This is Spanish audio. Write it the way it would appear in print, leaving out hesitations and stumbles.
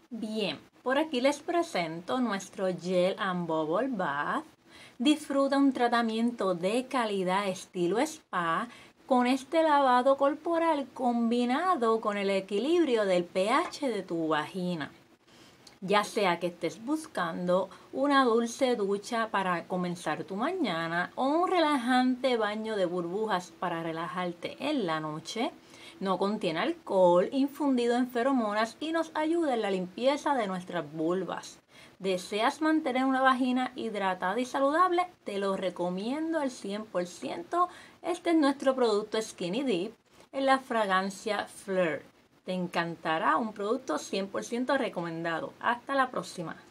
Bien, por aquí les presento nuestro Gel and Bubble Bath. Disfruta un tratamiento de calidad estilo spa con este lavado corporal combinado con el equilibrio del pH de tu vagina. Ya sea que estés buscando una dulce ducha para comenzar tu mañana o un relajante baño de burbujas para relajarte en la noche, no contiene alcohol infundido en feromonas y nos ayuda en la limpieza de nuestras vulvas. ¿Deseas mantener una vagina hidratada y saludable? Te lo recomiendo al 100%. Este es nuestro producto Skinny Dip en la fragancia Flirt. Te encantará, un producto 100% recomendado. Hasta la próxima.